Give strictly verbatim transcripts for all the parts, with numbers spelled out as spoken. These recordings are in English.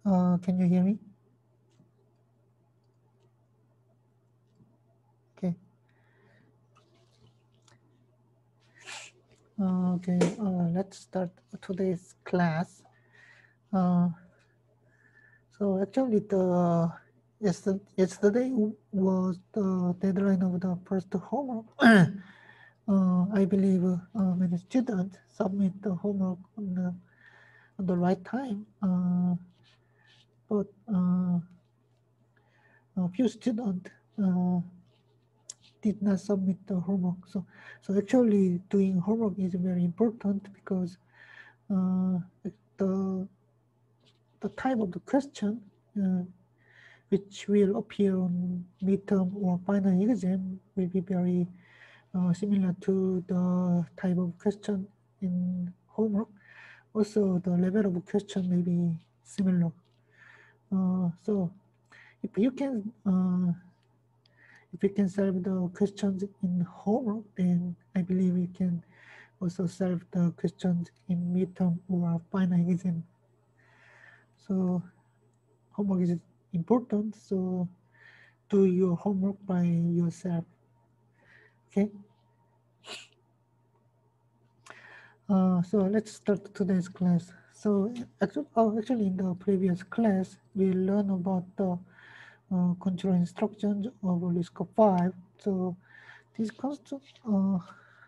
Uh, can you hear me? Okay. Uh, okay. Uh, let's start today's class. Uh, so actually, the yesterday, yesterday was the deadline of the first homework. uh, I believe uh, many students submit the homework on the, on the right time, uh, but uh, a few students uh, did not submit the homework. So, so actually, doing homework is very important because uh, the the type of the question uh, which will appear on midterm or final exam will be very uh, similar to the type of question in homework. Also, the level of question may be similar. Uh, so, if you can uh, if you can solve the questions in homework, then I believe you can also solve the questions in midterm or final exam. So, homework is important. So, do your homework by yourself. Okay. Uh, so let's start today's class. So actually, oh, actually, in the previous class, we learned about the uh, control instructions of RISC five. So these constant, uh,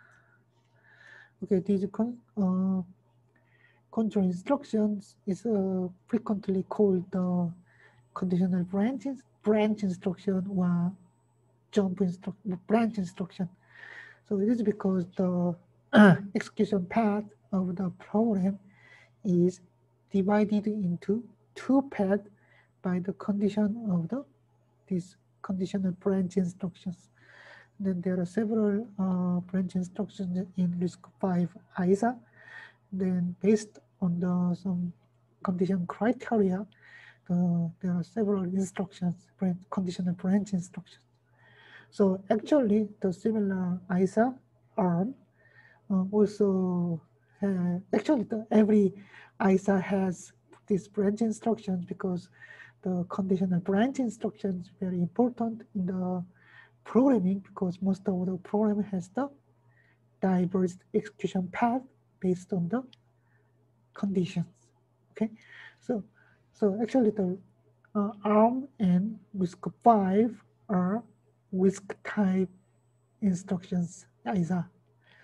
okay, these con uh, control instructions is uh, frequently called the conditional branches, branch instruction or jump instruction, branch instruction. So it is because the execution path of the program is divided into two paths by the condition of the these conditional branch instructions. Then there are several uh, branch instructions in RISC five I S A. Then based on the some condition criteria, uh, there are several instructions, branch, conditional branch instructions. So actually, the similar I S A ARM uh, also uh, actually the, every I S A has these branch instructions because the conditional branch instructions very important in the programming because most of the program has the diverse execution path based on the conditions. Okay, so so actually the uh, ARM and RISC five are RISC type instructions I S A.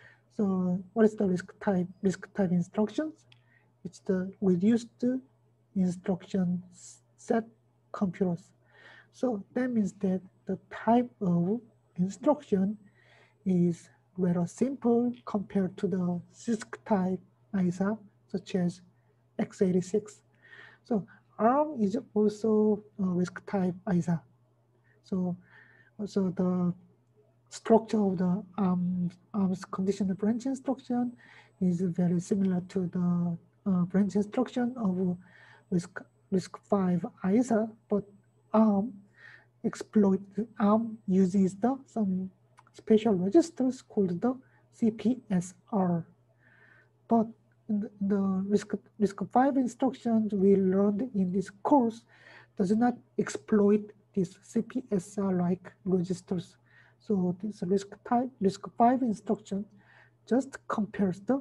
So what is the RISC type? RISC type instructions? It's the reduced instruction set computers. So that means that the type of instruction is rather simple compared to the CISC type I S A, such as x eighty-six. So ARM is also a RISC type I S A. So, so the structure of the ARM, ARM's conditional branch instruction is very similar to the uh, branch instruction of RISC, RISC five I S A, but ARM exploit ARM uses the some special registers called the C P S R. But the, the RISC, RISC five instructions we learned in this course does not exploit these C P S R-like registers. So this RISC type, RISC five instruction just compares the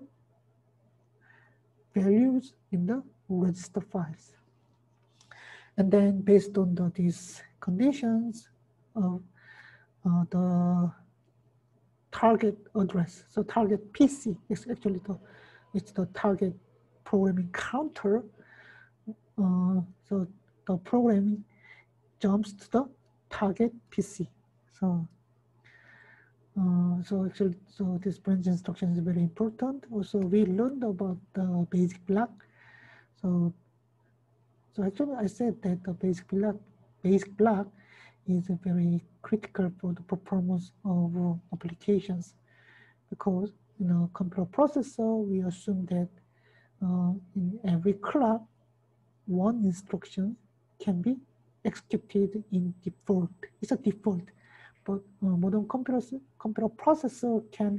values in the register files. And then based on the, these conditions of uh, the target address, so target P C is actually the, it's the target programming counter. Uh, so the programming jumps to the target P C. So Uh, so actually, so this branch instruction is very important. Also, we learned about the basic block. So, so actually, I said that the basic block, basic block, is very critical for the performance of uh, applications, because you know, computer processor, we assume that uh, in every clock, one instruction can be executed in default. It's a default. But uh, modern computers, computer processor can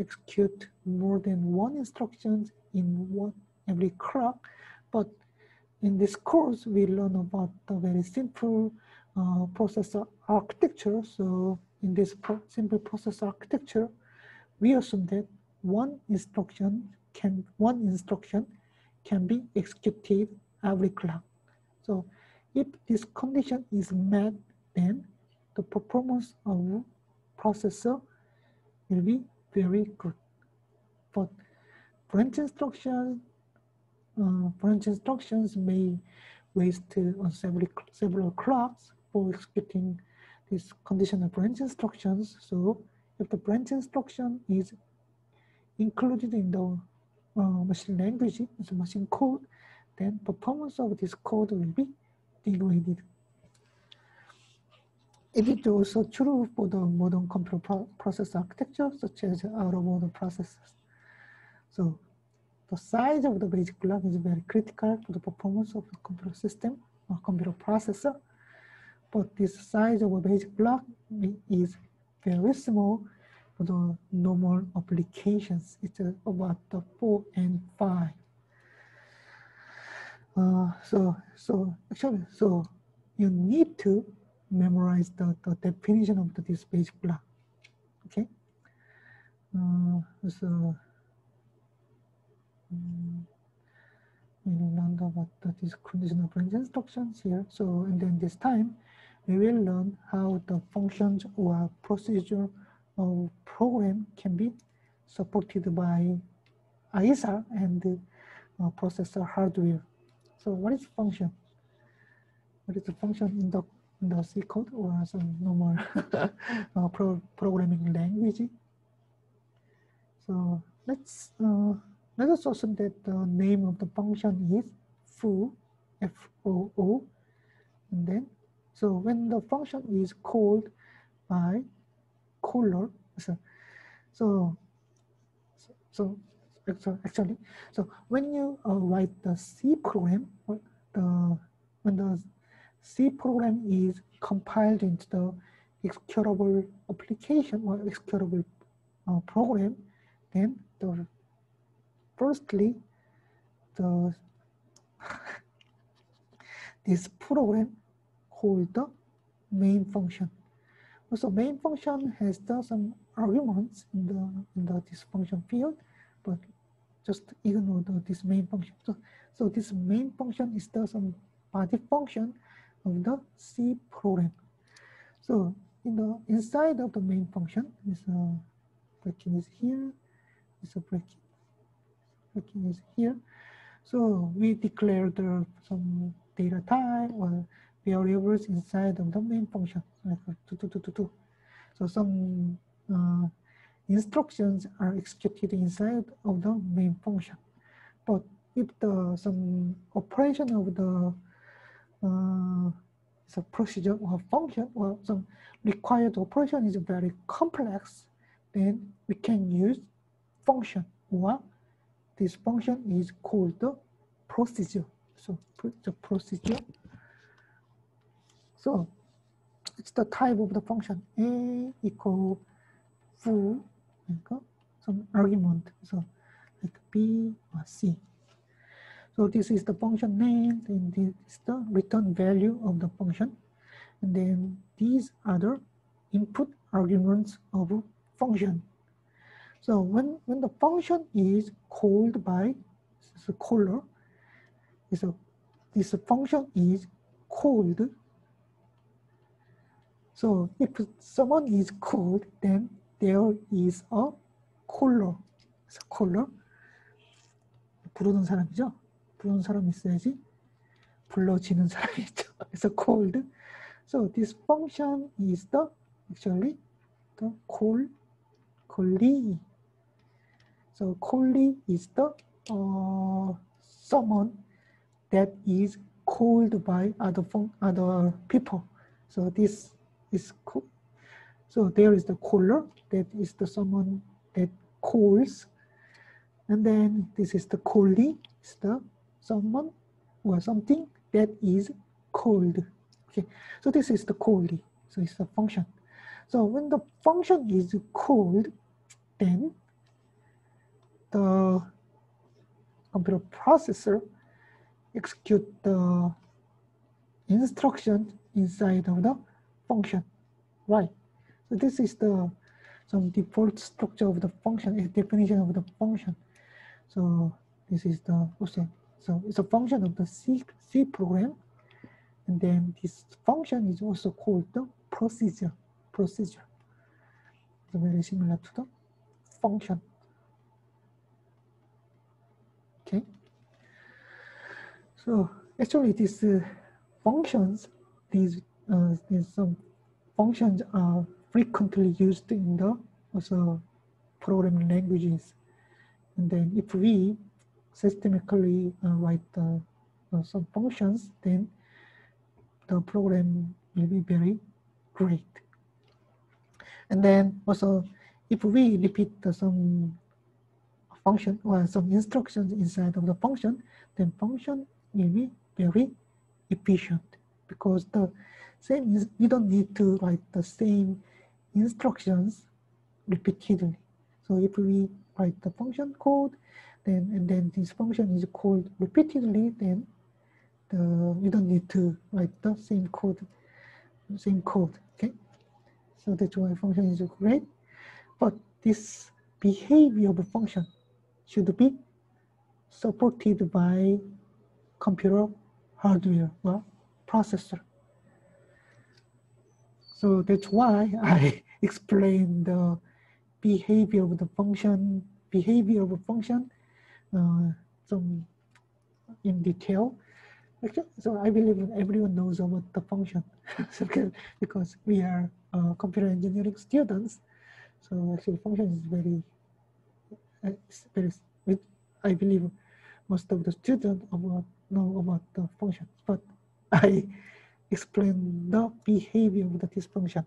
execute more than one instruction in one every clock. But in this course, we learn about the very simple uh, processor architecture. So in this pro simple processor architecture, we assume that one instruction can one instruction can be executed every clock. So if this condition is met, then the performance of processor will be very good. But branch instructions, uh, branch instructions may waste on several several clocks for executing these conditional branch instructions. So if the branch instruction is included in the uh, machine language, as machine code, then performance of this code will be degraded. It is also true for the modern computer pro processor architecture, such as out-of-order processors. So the size of the basic block is very critical for the performance of the computer system or computer processor. But this size of a basic block is very small for the normal applications. It's about the four and five. Uh, so, so actually, so you need to memorize the, the definition of the, this basic block. Okay. Uh, so um, we learned about the, these conditional branch instructions here. So, and then this time we will learn how the functions or procedure of program can be supported by I S R and uh, processor hardware. So, what is function? What is the function in the in the C code or some normal uh, pro programming language? So let's uh, let us assume that the name of the function is foo, F O O, and then so when the function is called by caller, so so so, so actually, so when you uh, write the C program, the when the C program is compiled into the executable application or executable uh, program, then the firstly the this program hold the main function. Also, main function has the, some arguments in the in the this function field, but just ignore the, this main function. So, so this main function is the some body function of the C program. So in the inside of the main function is a bracket is here, is a bracket, bracket is here. So we declare the some data type or variables inside of the main function, like two, two, two, two, two. So some uh, instructions are executed inside of the main function. But if the some operation of the uh, so procedure or function or some required operation is very complex, then we can use function, or this function is called the procedure. So the procedure. So it's the type of the function a equal foo, like some argument, so like b or c. So this is the function name, and this is the return value of the function, and then these are the input arguments of a function. So when when the function is called by the caller, so this function is called. So if someone is called, then there is a caller. So caller, 부르는 사람이죠. 부르는 사람이 있어야지 불러지는 사람이 있죠. 그래서 called. So this function is the actually the call callee. So callee is the uh, someone that is called by other other people. So this is cool. So there is the caller, that is the someone that calls, and then this is the callee, is the someone or something that is called. Okay, so this is the callee. So it's a function. So when the function is called, then the computer processor execute the instruction inside of the function, right? So this is the some default structure of the function, a definition of the function. So this is the also so it's a function of the C C program, and then this function is also called the procedure. Procedure. It's very similar to the function. Okay. So actually, these uh, functions, these uh, these some functions are frequently used in the also programming languages. And then if we systematically uh, write uh, uh, some functions, then the program will be very great. And then also, if we repeat uh, some function or some instructions inside of the function, then function will be very efficient, because the same is you don't need to write the same instructions repeatedly. So if we write the function code, then and then this function is called repeatedly, then the you don't need to write the same code, same code. Okay, so that's why function is great. But this behavior of a function should be supported by computer hardware or processor. So that's why I explained the behavior of the function, behavior of a function, uh, some in detail. Actually, so I believe everyone knows about the function, so, because we are uh, computer engineering students. So actually, function is very, uh, very. I believe most of the students about know about the functions, but I explain the behavior of the this function.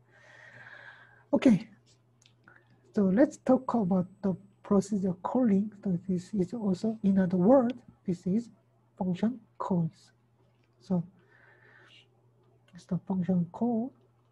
Okay, so let's talk about the procedure calling. So this is also, in other words, this is function calls. So it's the function call.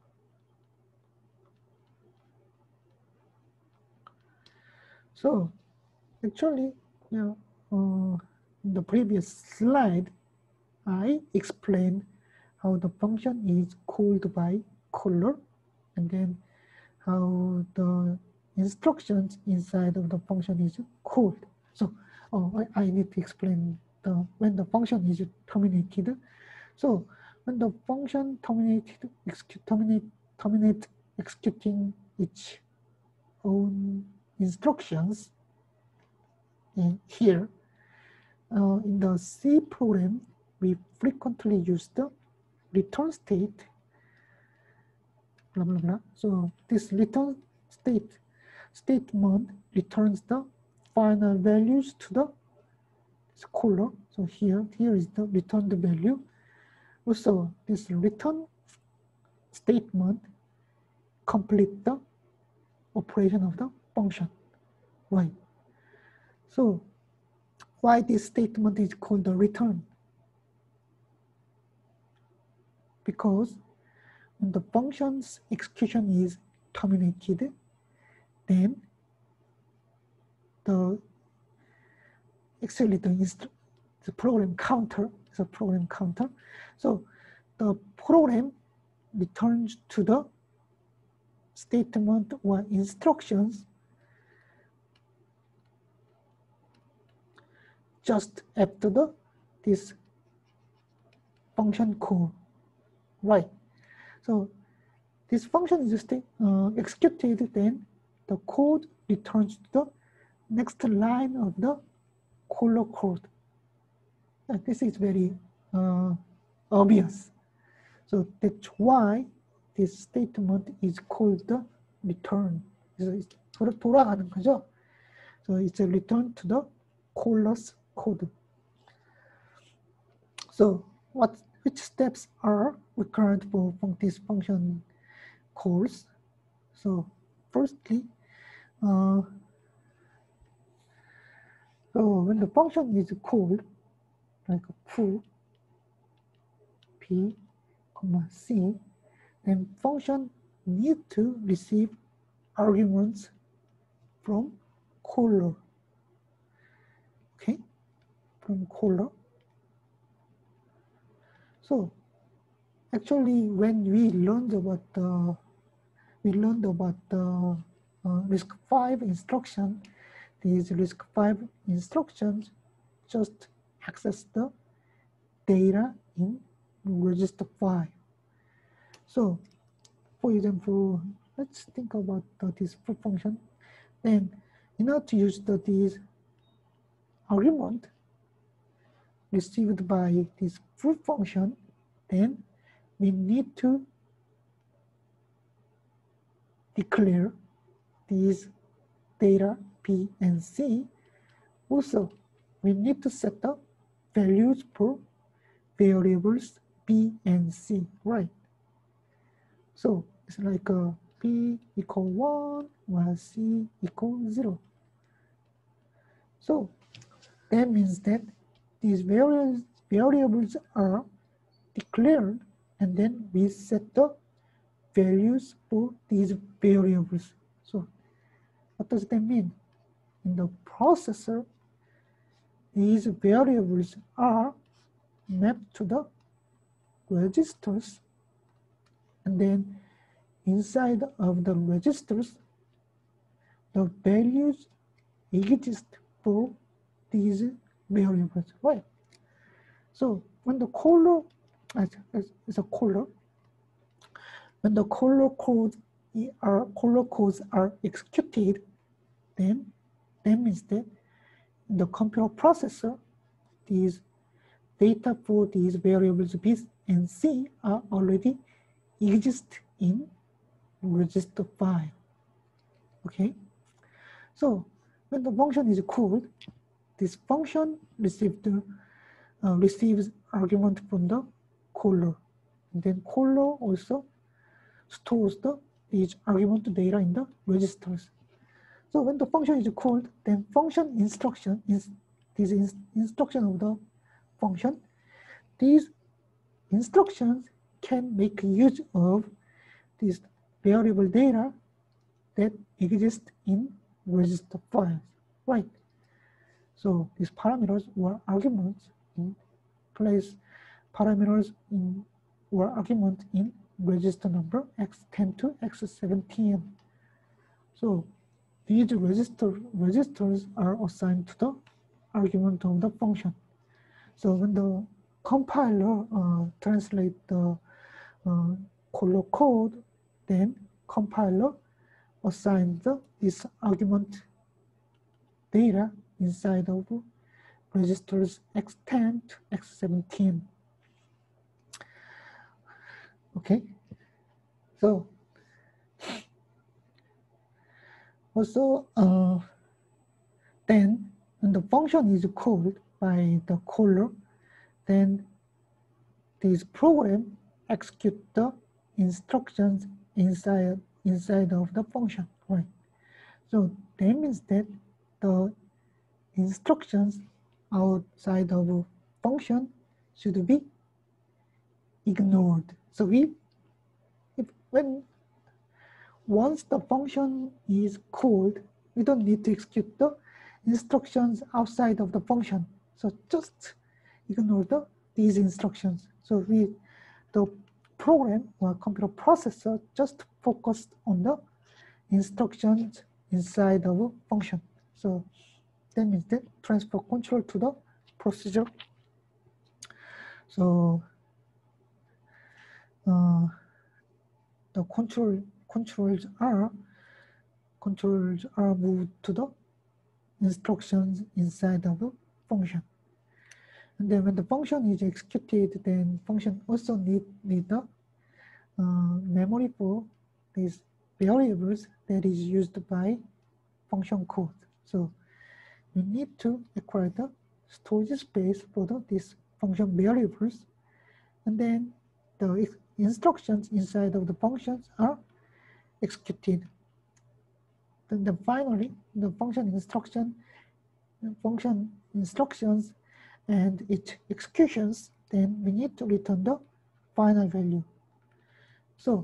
So actually, you know, uh, in the previous slide, I explained how the function is called by caller, and then how the instructions inside of the function is called. So oh, I, I need to explain the when the function is terminated. So when the function terminated, execute, terminate, terminate executing its own instructions in here, uh, in the C program, we frequently use the return state, blah, blah, blah. So this return state statement returns the final values to the caller. So here, here is the returned value. Also, this return statement complete the operation of the function, right? So why this statement is called the return? Because when the function's execution is terminated, then the actually the, the program counter is a program counter. So the program returns to the statement or instructions just after the this function call, right? So this function is state, uh, executed, then the code returns to the next line of the caller code. And this is very uh, obvious. So that's why this statement is called the return. 그래서 돌아가는 거죠. So it's a return to the caller's code. So what which steps are required for this function calls? So firstly, uh, so when the function is called, like foo p comma c, then function need to receive arguments from caller. Okay, from caller. So actually, when we learned about the we learned about the uh, RISC five instruction, these RISC five instructions just access the data in register five. So, for example, let's think about the, this proof function. Then, in order to use the this argument received by this proof function, then we need to declare these data P and C. Also, we need to set the values for variables B and C, right? So it's like a P equal one while C equal zero. So that means that these variables, variables are declared, and then we set the values for these variables. So what does that mean? In the processor, these variables are mapped to the registers, and then inside of the registers, the values exist for these variables, right? So when the caller, as, as, as a caller, when the caller codes are caller codes are executed, then that means that in the computer processor, these data for these variables B and C are already exist in register five. Okay, so when the function is called, this function received uh, receives argument from the caller, and then caller also stores the these argument data in the registers. So when the function is called, then function instruction is this is instruction of the function. These instructions can make use of this variable data that exist in register files, right? So these parameters or arguments in place parameters in or argument in register number x ten to x seventeen. So these register registers are assigned to the argument of the function. So when the compiler uh, translate the uh, caller code, then compiler assigns the, this argument data inside of registers x ten to x seventeen. Okay, so also uh, then when the function is called by the caller, then this program execute the instructions inside inside of the function, right? So that means that the instructions outside of a function should be ignored. So we, if when once the function is called, we don't need to execute the instructions outside of the function. So just ignore the these instructions. So we, the program or computer processor just focused on the instructions inside of a function. So that means that transfer control to the procedure. So uh, the control controls are controls are moved to the instructions inside of a function. And then when the function is executed, then function also need need the uh, memory for these variables that is used by function code. So we need to acquire the storage space for the, these function variables, and then the instructions inside of the functions are executed. Then, then finally, the function instruction, function instructions and its executions, then we need to return the final value. So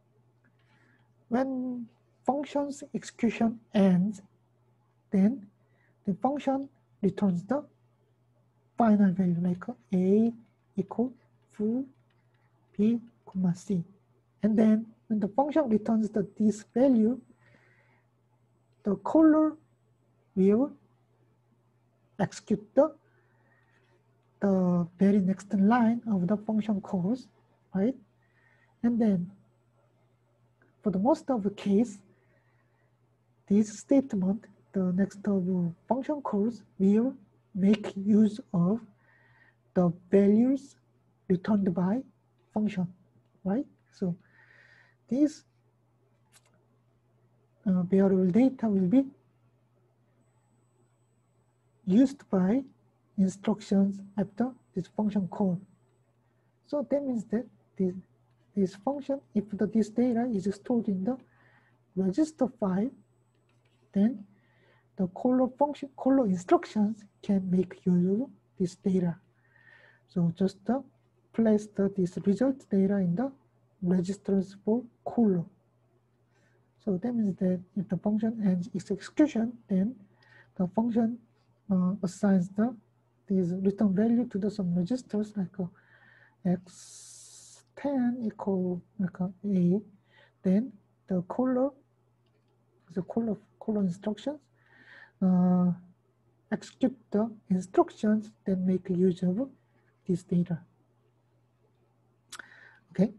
when function's execution ends, then the function returns the final value, like a equal b, comma c. And then when the function returns the this value, the caller will execute the, the very next line of the function calls, right? And then for the most of the case, this statement, the next of function calls will make use of the values returned by function, right? So this uh, variable data will be used by instructions after this function call. So that means that this, this function, if the, this data is stored in the register file, then the caller function, caller instructions can make use of this data. So just uh, place the, this result data in the registers for caller. So that means that if the function ends its execution, then the function uh, assigns the this return value to the some registers like uh, x ten equal like uh, a. Then the caller, the caller caller instructions uh, execute the instructions that make use of this data. Okay.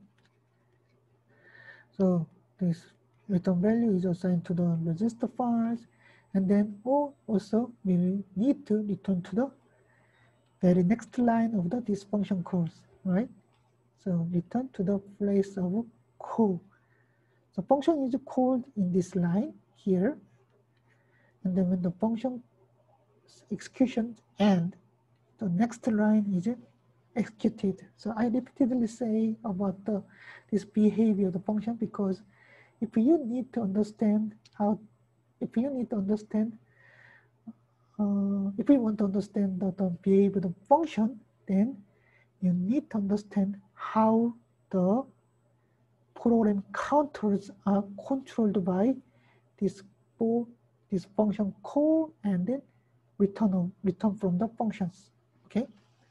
So this return value is assigned to the register files, and then also we will need to return to the very next line of the this function calls, right? So return to the place of call. So function is called in this line here, and then when the function execution end, the next line is executed. So I repeatedly say about the this behavior of the function because if you need to understand how, if you need to understand, uh, if you want to understand the, the behavior of the function, then you need to understand how the program counters are controlled by this for this function call and then return of, return from the functions. Okay.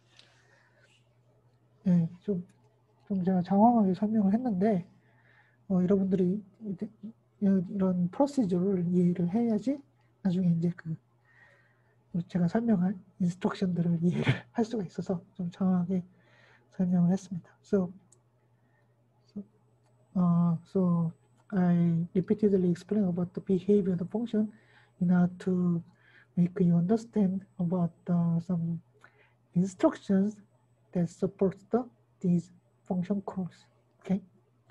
네, 좀, 좀 제가 장황하게 설명을 했는데 어, 여러분들이 이런 프로시저를 이해를 해야지 나중에 이제 그 제가 설명할 인스트럭션들을 이해를 할 수가 있어서 좀 장황하게 설명을 했습니다. So, so, uh, so I repeatedly explain about the behavior of the function in order to make you understand about uh, some instructions that support the, these function calls. Okay.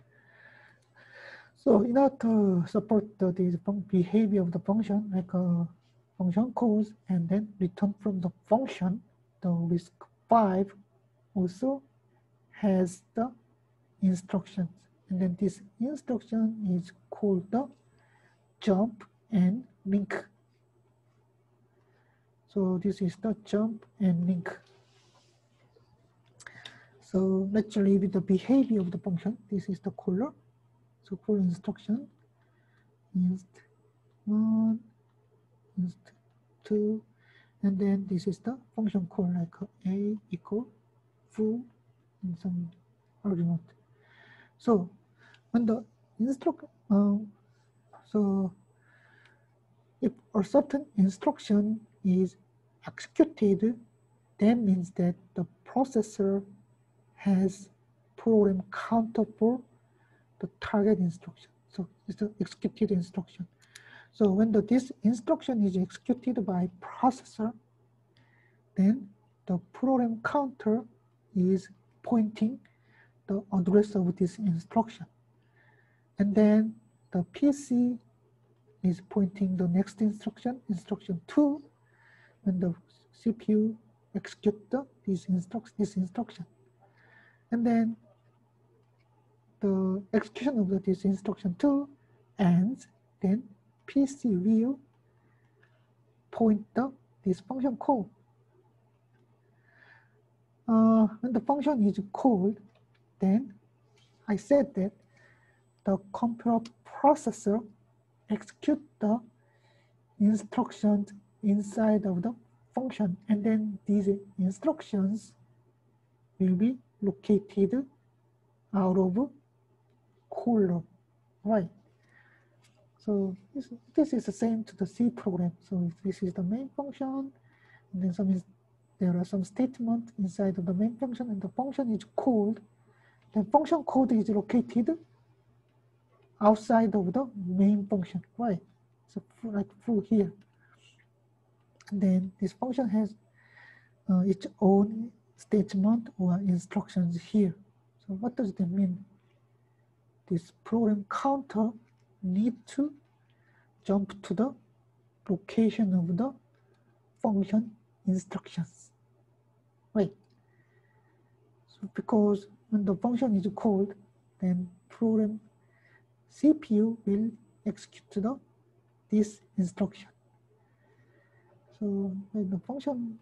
So in order to support the, the behavior of the function, like a function calls and then return from the function, the RISC five also has the instructions. And then this instruction is called the jump and link. So this is the jump and link. So let's review the behavior of the function. This is the caller. So call instruction inst one, inst two, and then this is the function call like a equal foo and some argument. So when the instruct, uh, so if a certain instruction is executed, that means that the processor has program counter for the target instruction. So it's the executed instruction. So when the, this instruction is executed by processor, then the program counter is pointing the address of this instruction. And then the P C is pointing the next instruction, instruction two, when the C P U executes the, this, instruct, this instruction. And then the execution of the, this instruction two ends, then P C will point the, this function call. Uh, when the function is called, then I said that the computer processor execute the instructions inside of the function, and then these instructions will be located out of caller, right? So this, this is the same to the C program. So this is the main function, and then some is, there are some statements inside of the main function, and the function is called. The function code is located outside of the main function, right? So like through here. And then this function has uh, its own statement or instructions here. So what does that mean? This program counter need to jump to the location of the function instructions, right? So because when the function is called, then program C P U will execute the this instruction. So when the function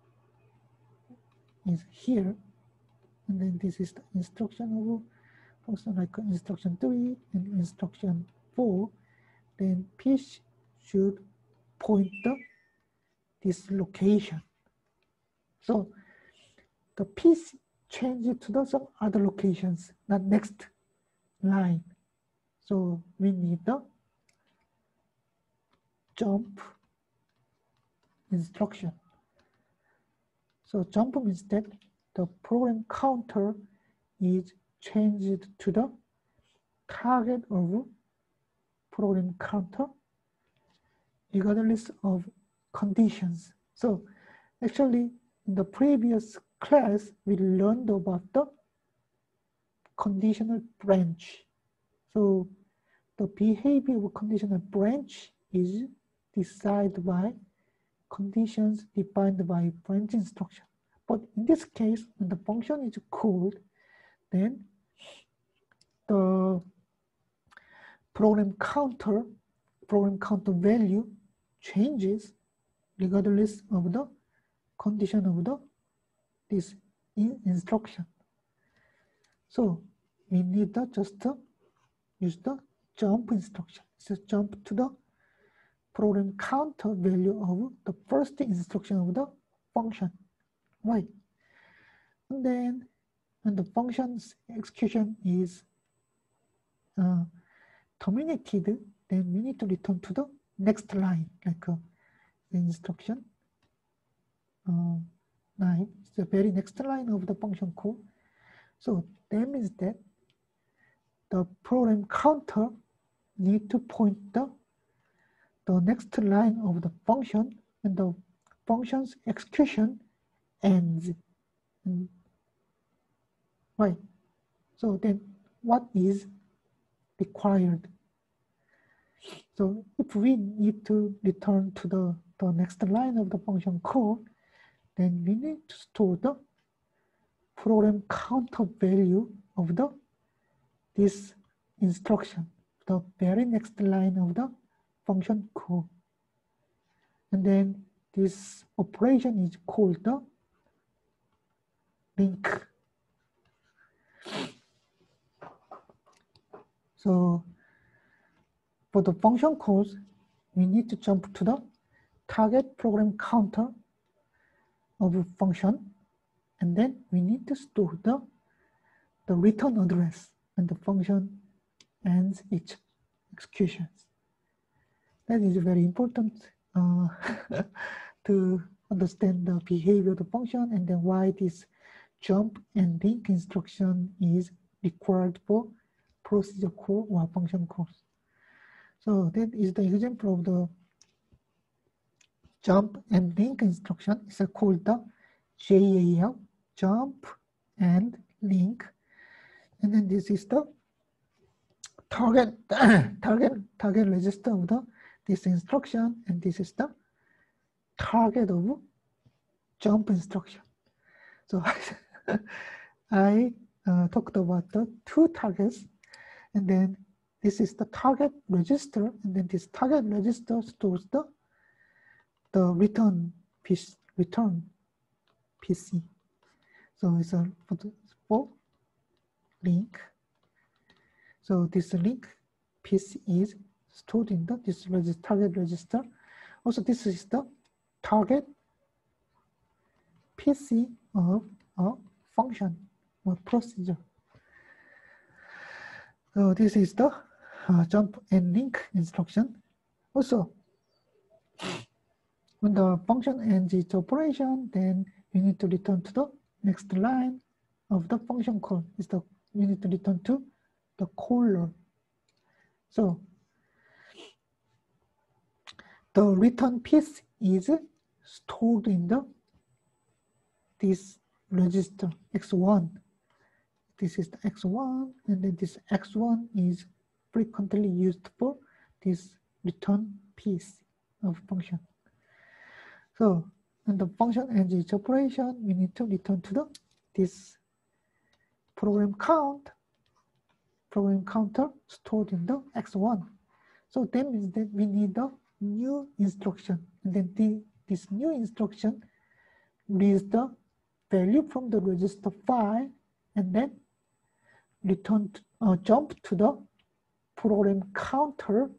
is here, and then this is the instruction of function like instruction three and instruction four, then P should point the this location. So the P change it to the some other locations, not next line. So we need the jump instruction. So jump means that the program counter is changed to the target of program counter regardless of conditions. So actually in the previous class we learned about the conditional branch. So the behavior of conditional branch is decided by conditions defined by branch instruction. But in this case, when the function is called, then the program counter, program counter value changes regardless of the condition of the this in instruction. So we need to just uh, use the jump instruction. So jump to the program counter value of the first instruction of the function, right? And then when the function's execution is uh, terminated, then we need to return to the next line, like uh, the instruction uh, nine. It's the very next line of the function code. So that means that the program counter need to point the the next line of the function, and the function's execution ends. And, right. So then what is required? So if we need to return to the, the next line of the function code, then we need to store the program counter value of the this instruction, the very next line of the function code. And then this operation is called the link. So for the function calls, we need to jump to the target program counter of a function, and then we need to store the, the return address when the function ends its executions. That is very important uh, to understand the behavior of the function, and then why this jump and link instruction is required for procedure call or function calls. So that is the example of the jump and link instruction. It's called the J A L, jump and link. And then this is the target target target register of the this instruction, and this is the target of jump instruction. So I uh, talked about the two targets, and then this is the target register, and then this target register stores the the return piece, return P C. So it's a for link. So this link piece is stored in the this register, target register. Also, this is the target P C of a function. or procedure. So this is the uh, jump and link instruction. Also, when the function ends its operation, then you need to return to the next line of the function call. Is the you need to return to the caller. So the return piece is stored in the this register X one. This is the X one, and then this X one is frequently used for this return piece of function. So when the function ends its operation, we need to return to the this program count, program counter stored in the X one. So that means that we need a new instruction, and then the, this new instruction reads the value from the register file, and then return to, uh, jump to the program counter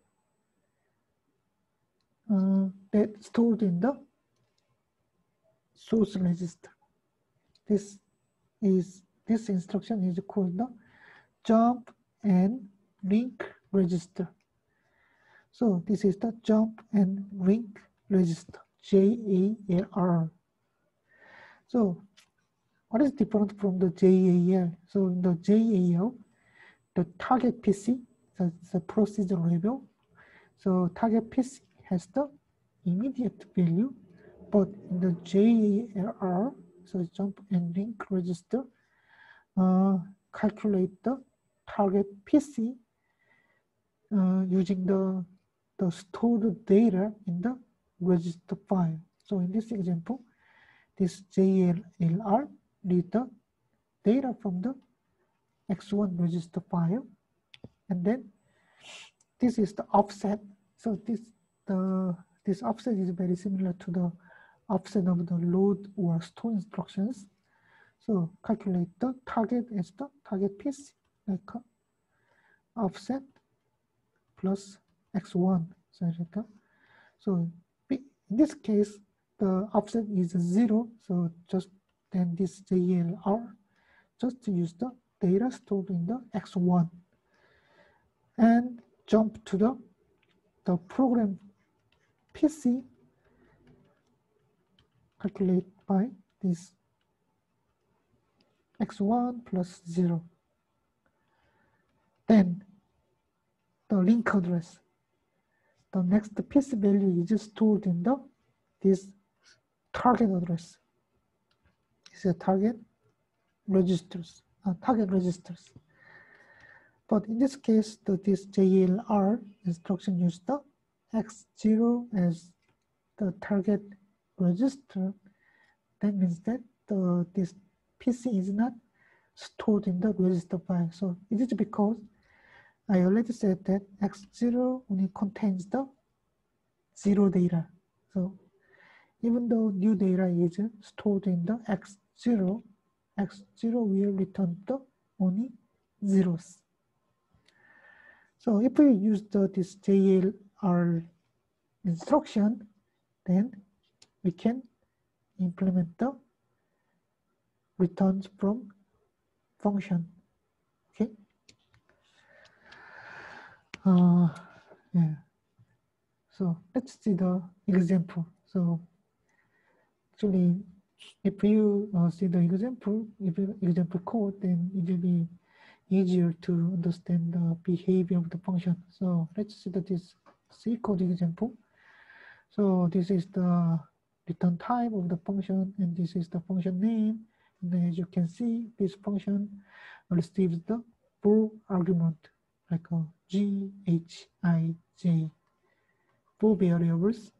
uh, that stored in the source register. This is this instruction is called the jump and link register. So this is the jump and link register, J A L R. So what is different from the J A L? So in the J A L, the target P C, the, the procedure level. So target P C has the immediate value, but in the J A L R, so jump and link register, uh, calculate the target P C uh, using the, the stored data in the register file. So in this example, this J A L R read the data from the X one register file, and then this is the offset. So this the this offset is very similar to the offset of the load or store instructions. So calculate the target as the target P C, like uh, offset plus X one. So, so in this case, the offset is zero. So just then this J L R just to use the data stored in the X one and jump to the the program P C, calculate by this X one plus zero. Then the link address. The next P C value is stored in the this target address. It's a target registers, uh, target registers. But in this case, the, this J L R instruction used the X zero as the target register. That means that the, this P C is not stored in the register file. So it is because I already said that X zero only contains the zero data. So even though new data is stored in the X zero, X zero will return the only zeros. So if we use the, this J L R instruction, then we can implement the returns from function. Okay. Uh, yeah. So let's see the example. So actually, if you uh, see the example, if you example code, then it will be easier to understand the behavior of the function. So let's see that this C code example. So this is the return type of the function, and this is the function name. And then as you can see, this function receives the four argument, like a G, H, I, J, four variables.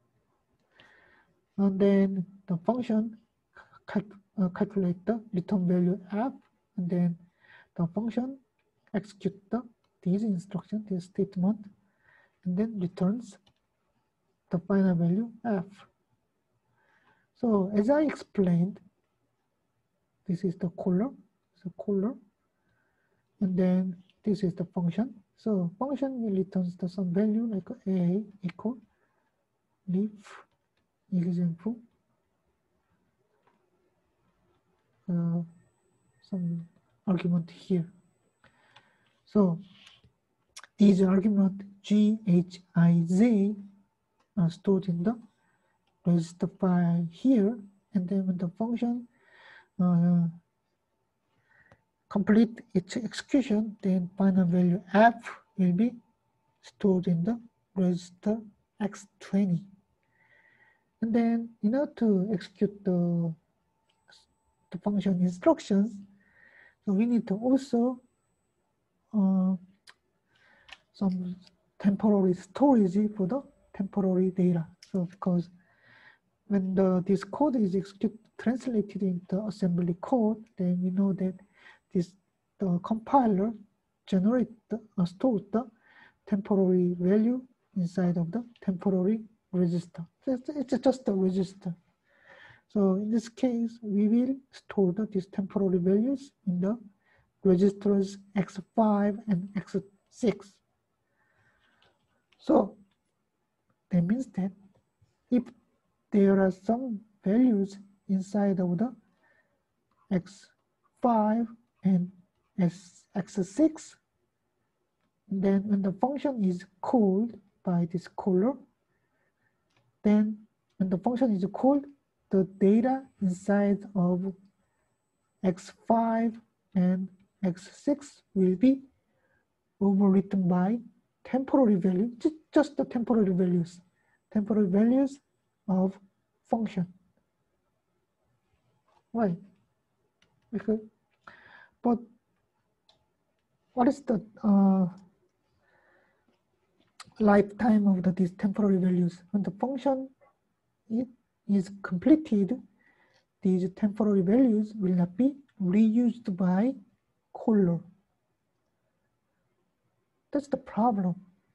And then the function cal uh, calculate the return value F, and then the function execute the this instruction, this statement, and then returns the final value F. So as I explained, this is the caller, so caller, and then this is the function. So function returns the some value like A equal leaf example uh, some argument here. So these argument G, H, I, Z are stored in the register file here, and then when the function uh, complete its execution, then final value F will be stored in the register X twenty. And then in order to execute the, the function instructions, so we need to also uh, some temporary storage for the temporary data. So because when the, this code is executed, translated into assembly code, then we know that this the compiler generates the, uh, stores the temporary value inside of the temporary register. So it's, it's just a register. So in this case, we will store the, these temporary values in the registers X five and X six. So that means that if there are some values inside of the X five and X six, then when the function is called by this caller, then when the function is called, the data inside of X five and X six will be overwritten by temporary value, just the temporary values, temporary values of function. Right? Because, but what is the uh, lifetime of the, these temporary values? When the function it is completed, these temporary values will not be reused by caller. That's the problem.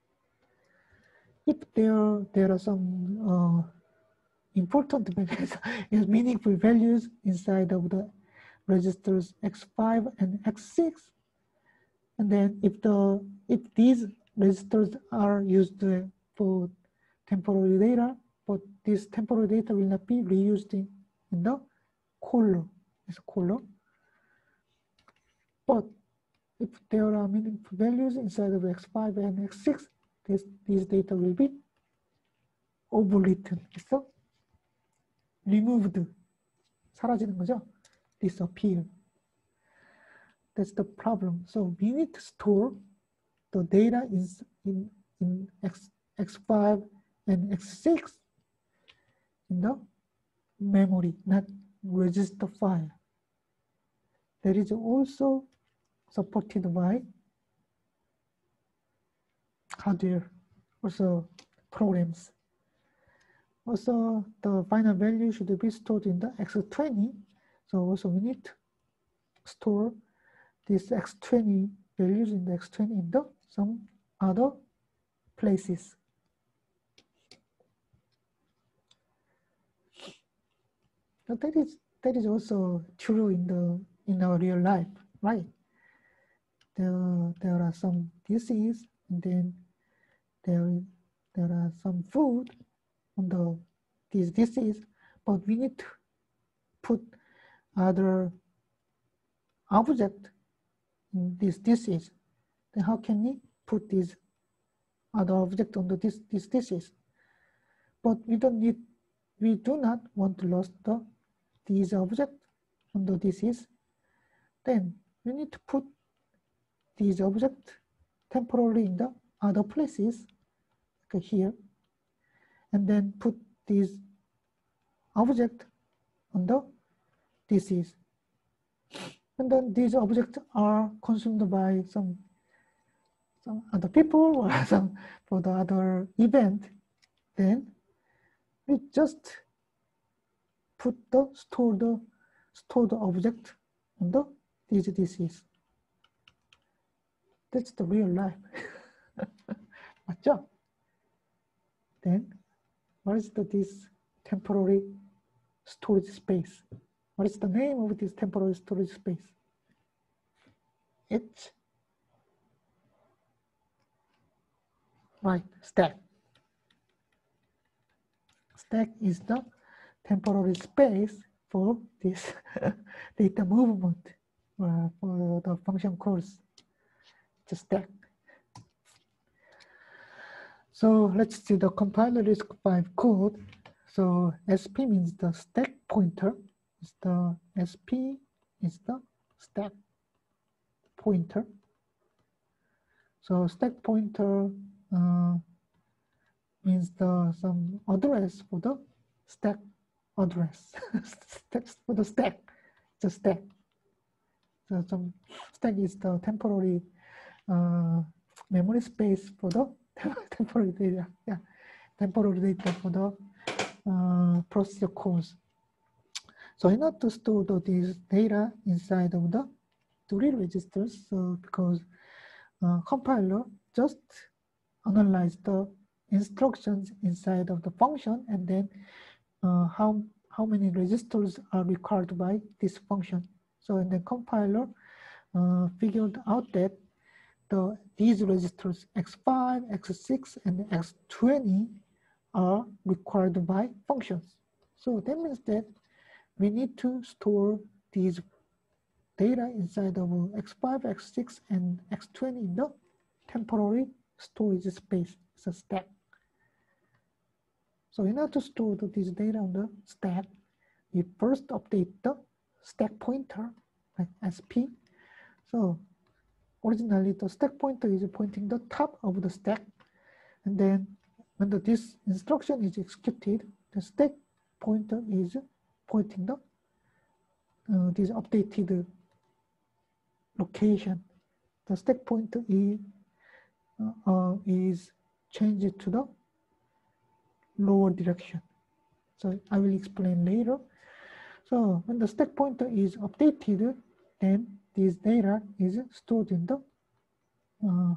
If there, there are some uh, important values, meaningful values inside of the registers X five and X six, and then if the if these registers are used for temporary data, but this temporary data will not be reused in, in the caller, as a caller. But if there are meaningful values inside of X five and X six, this, these data will be overwritten. So removed, 사라지는 거죠? Disappear. That's the problem. So we need to store the data is in, in X, X5 and X six in the memory, not register file. That is also supported by hardware, also programs. Also, the final value should be stored in the X twenty. So also we need to store these X twenty values in the X twenty in the some other places. But that is that is also true in the in our real life, right? There there are some disease, and then there there are some food on the this disease, but we need to put other object in this disease. Then how can we put this other object on the this this disease? But we don't need we do not want to lose the these object on the disease. Then we need to put these object temporarily in the other places, like here, and then put these object on the disease. And then these objects are consumed by some some other people or some for the other event. Then we just put the store the store the object on the these disease. That's the real life. 맞죠? Then what is the this temporary storage space? What is the name of this temporary storage space? It's right, stack. Stack is the temporary space for this data movement uh, for the function calls the stack. So let's see the compiler risk five code. So S P means the stack pointer. Is the S P is the stack pointer. So stack pointer uh, means the some address for the stack address. For the stack, the stack. So some stack is the temporary uh, memory space for the temporary data. Yeah, temporary data for the uh, processor calls. So in order to store the, these data inside of the three registers, so because uh, compiler just analyze the instructions inside of the function and then uh, how how many registers are required by this function. So in the compiler uh, figured out that the these registers x five, x six, and x twenty are required by functions. So that means that we need to store these data inside of x five, x six, and x twenty in the temporary storage space. It's a stack. So in order to store these data on the stack, we first update the stack pointer, like S P. So originally the stack pointer is pointing the top of the stack, and then when the, this instruction is executed, the stack pointer is pointing the uh, this updated location. The stack pointer is uh, uh, is changed to the lower direction. So I will explain later. So when the stack pointer is updated, then this data is stored in the uh,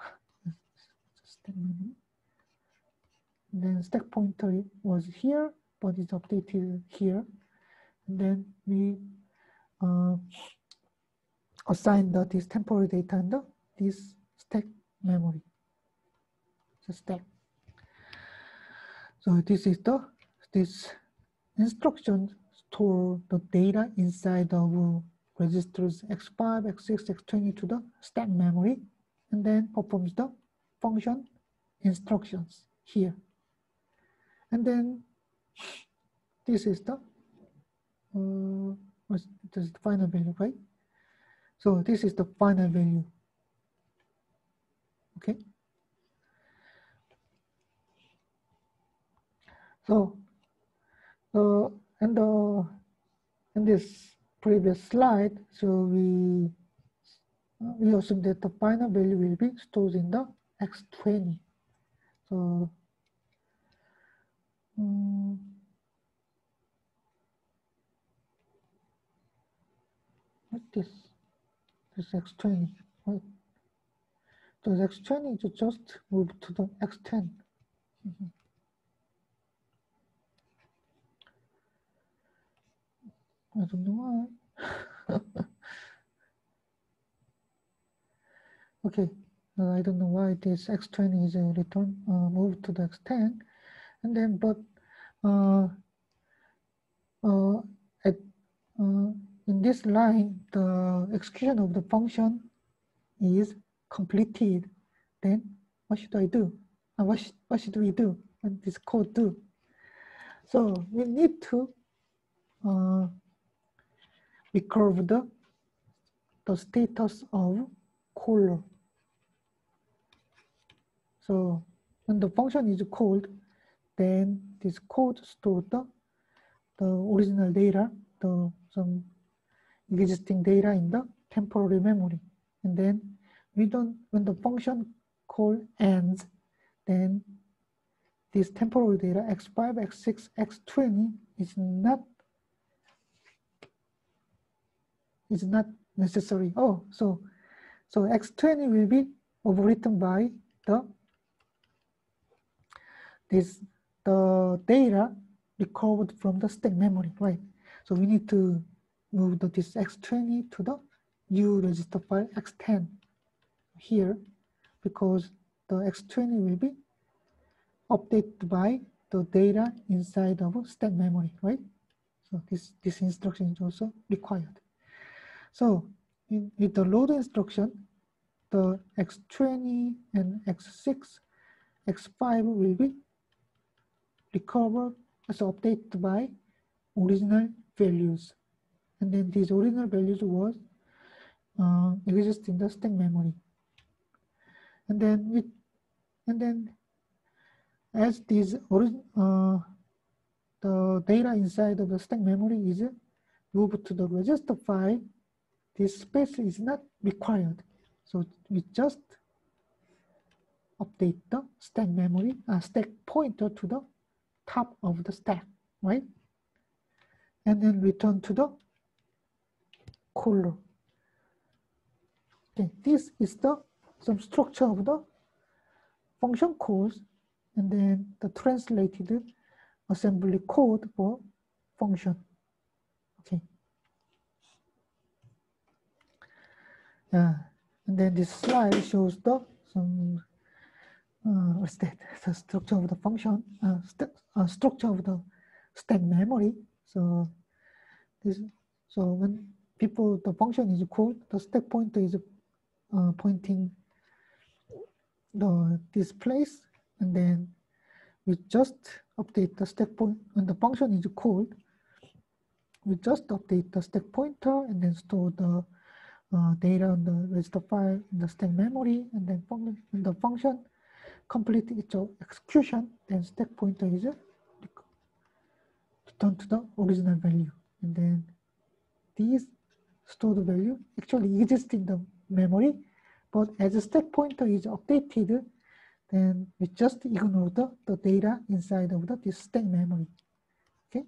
then stack pointer was here, but it's updated here. And then we uh, assign the, this temporary data in the this stack memory. The stack. So this is the this instruction store the data inside of registers x five, x six, x twenty to the stack memory, and then performs the function instructions here. And then this is the uh, what's this is the final value, right? So this is the final value. Okay. So uh, and the in this previous slide, so we uh, we assume that the final value will be stored in the x twenty. So um, what this this x twenty, right? So x twenty to just move to the x ten. Mm-hmm. I don't know why. Okay, uh, I don't know why this x twenty is a return uh, moved to the x ten, and then but uh, uh, at uh, in this line the execution of the function is completed. Then what should I do? And what sh what should we do? What this code do? So we need to uh, record the the status of caller. So when the function is called, then this code stores the, the original data, the some existing data in the temporary memory. And then we don't, when the function call ends, then this temporary data x five, x six, x twenty is not is not necessary. Oh, so so x twenty will be overwritten by the this the data recovered from the stack memory, right? So we need to move the, this x twenty to the new register file x ten here, because the x twenty will be updated by the data inside of stack memory, right? So this this instruction is also required. So in, with the load instruction, the x twenty and x six, x five will be recovered as updated by original values. And then these original values was uh, exist in the stack memory. And then with, and then as these origin, uh, the data inside of the stack memory is moved to the register file, this space is not required. So we just update the stack memory, uh, stack pointer to the top of the stack, right? And then return to the caller. Okay, this is the some structure of the function calls, and then the translated assembly code for function. Okay. Yeah, and then this slide shows the some uh, what's that? The structure of the function, uh, st uh, structure of the stack memory. So this, so when people the function is called, the stack pointer is uh, pointing the this place, and then we just update the stack point. When the function is called, we just update the stack pointer and then store the uh, data on the register file in the stack memory, and then when the function complete its execution, then stack pointer is returned to the original value, and then these stored value actually exist in the memory, but as a stack pointer is updated, then we just ignore the, the data inside of the this stack memory. Okay.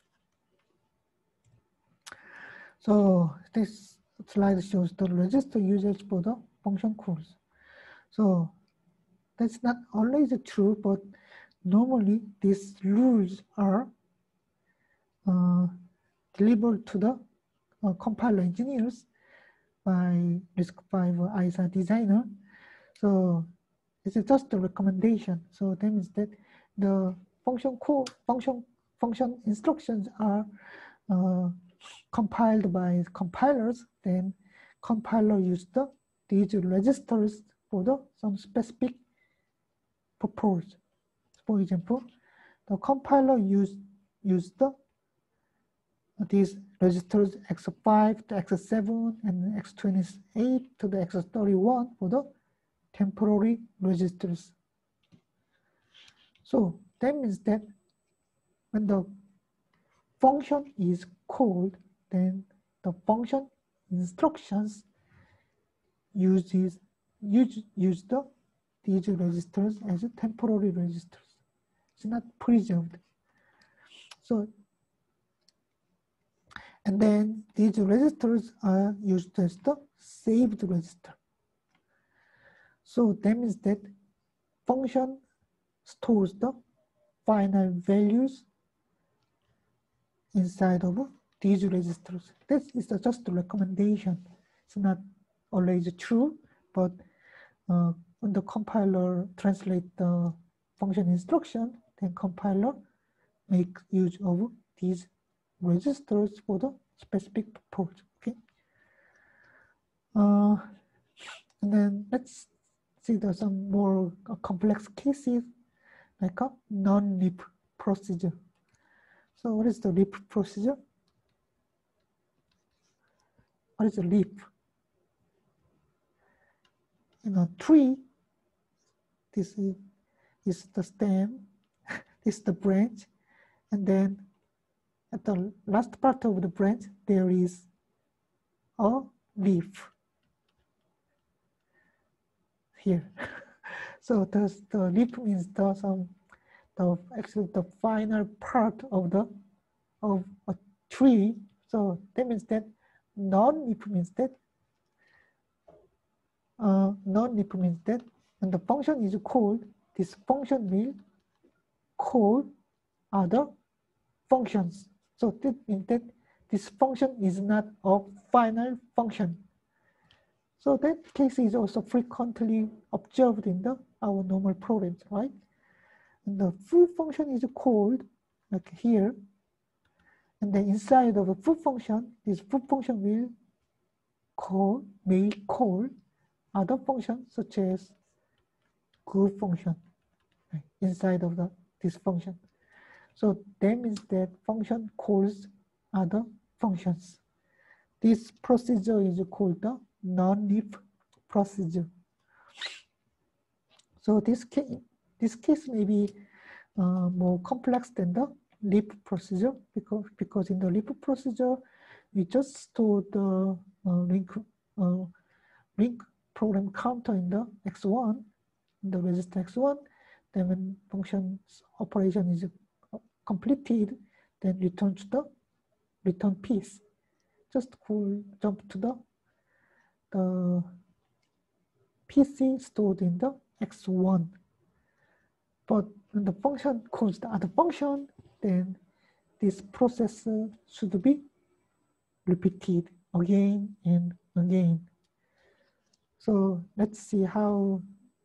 So this slide shows the register usage for the function calls. So that's not always true, but normally these rules are uh, delivered to the uh, compiler engineers by RISC five I S A designer. So it's just a recommendation. So that means that the function call, function function instructions are uh, compiled by compilers. Then compiler use the these registers for the some specific purpose. For example, the compiler use use the these registers x five to x seven and x twenty-eight to the x thirty-one for the temporary registers. So that means that when the function is called, then the function instructions uses use use the these registers as temporary registers. It's not preserved. So and then these registers are used as the saved register. So that means that function stores the final values inside of these registers. This is just a recommendation. It's not always true, but uh, when the compiler translates the function instruction, then compiler makes use of these registers for the specific purpose. Okay. Uh, and then let's see there's some more uh, complex cases like a non-leap procedure. So what is the leap procedure? What is a leap? In a tree, this is, is the stem, this is the branch, and then at the last part of the branch, there is a leaf here. So the, the leaf means the some the actually the final part of the of a tree. So that means that non-leaf means that uh, non-leaf means that when the function is called, this function will call other functions. So that means that this function is not a final function. So that case is also frequently observed in the our normal programs, right? And the full function is called like here. And then inside of a full function, this full function will call, may call other functions such as group function right, inside of the, this function. So that means that function calls other functions. This procedure is called the non-if procedure. So this case, this case may be uh, more complex than the leaf procedure because because in the leaf procedure we just store the uh, link uh, link program counter in the x one, in the register x one. Then when function's operation is completed, then return to the return piece. Just call, jump to the the P C stored in the x one. But when the function calls the other function, then this process should be repeated again and again. So let's see how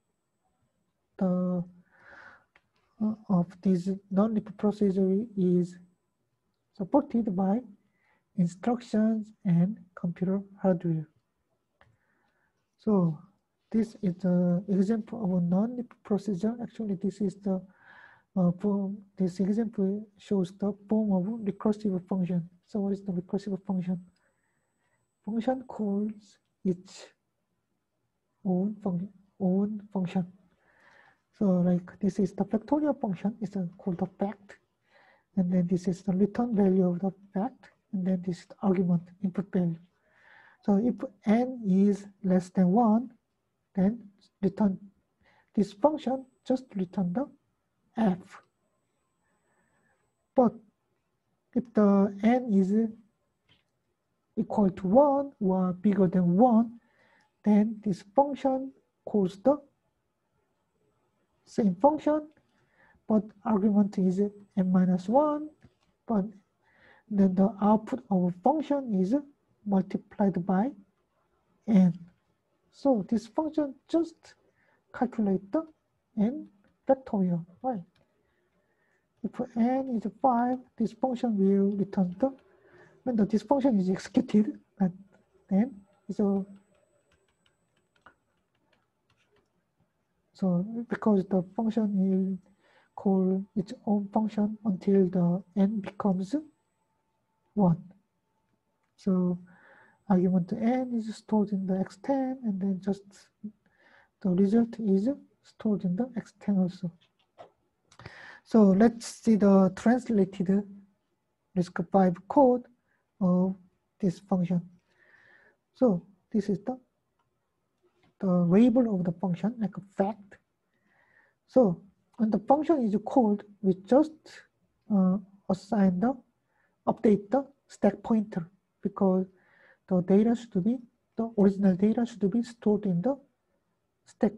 the uh, of this non-if procedure is supported by instructions and computer hardware. So this is an example of a non-if procedure. Actually, this is the uh, form. This example shows the form of recursive function. So what is the recursive function? Function calls its own function. Own function. So like this is the factorial function. It's called the fact, and then this is the return value of the fact, and then this is the argument input value. So if n is less than one, then return this function, just return the f. But if the n is equal to one or bigger than one, then this function calls the same function, but argument is n minus one, but then the output of a function is multiplied by n. So this function just calculate the n factorial, right? If n is five, this function will return the, when the, this function is executed, then it's a, so because the function will call its own function until the n becomes one. So argument n is stored in the x ten, and then just the result is stored in the x ten also. So let's see the translated RISC five code of this function. So this is the, the label of the function, like a fact. So when the function is called, we just uh, assign the, update the stack pointer, because the data should be, the original data should be stored in the stack.